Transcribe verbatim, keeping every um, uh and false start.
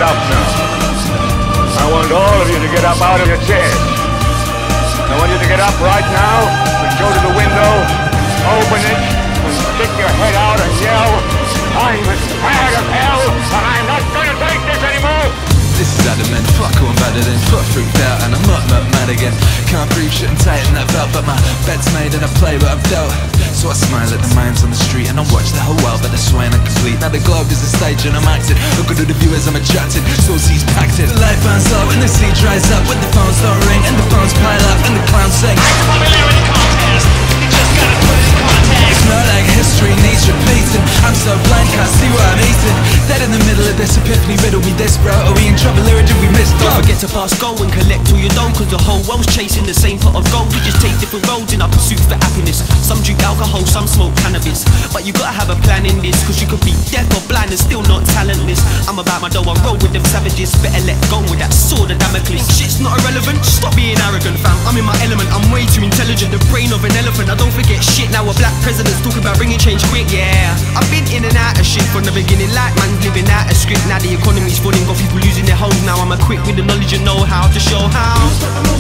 up now. I want all of you to get up out of your chairs. I want you to get up right now and go to the window, open it, and stick your head out and yell, I'm as mad as hell, and I'm not going to take this anymore! This is adamant, fuck all I'm better than got freaked out and I'm not not mad again. Can't breathe, shouldn't tighten that belt, but my bed's made and I play what I've dealt. So I smile at the minds on the street and I watch the whole world, but the swine are complete. Now the globe is a stage and I'm acting. Look at all the viewers I'm attracted, so seats packed in. The light burns low and the sea dries up when the phones don't ring and the phones pile up and the clowns sing. Popularity contest, you just gotta put it in context. It's not like history needs repeating. I'm so blind, can't see what I'm eating. Dead in the middle of this epiphany, riddle me this, bro. Are we in trouble or did we miss? Don't forget to pass go and collect all your dough, cause the whole world's chasing the same pot of gold. We just take different roads in our pursuit for happiness. Some drink alcohol, some smoke cannabis, but you gotta have a plan in this, cause you could be deaf or blind and still not talentless. I'm about my dough, I roll with them savages. Better let go with that sword of Damocles. Shit's not irrelevant, stop being arrogant, fam. I'm in my element, I'm way too intelligent. The brain of an elephant, I don't forget shit. Now a black president's talking about bringing change quick, yeah. I've been in and out of shit from the beginning, like man living out a script. Now the economy's falling, got people losing their homes. Now I'm equipped with the knowledge and know-how to show how.